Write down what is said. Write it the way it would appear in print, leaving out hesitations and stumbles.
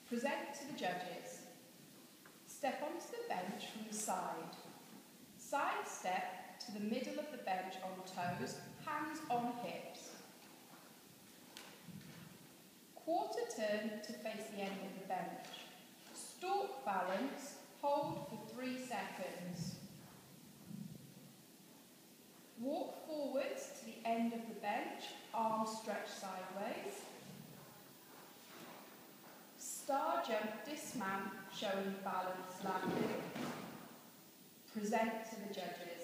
Present to the judges. Step onto the bench from the side. Side step to the middle of the bench on toes, hands on hips. Quarter turn to face the end of the bench. Stalk balance, hold for 3 seconds. Walk forwards to the end of the bench, arms stretched sideways. Star jump dismount, showing balance landing. Present to the judges.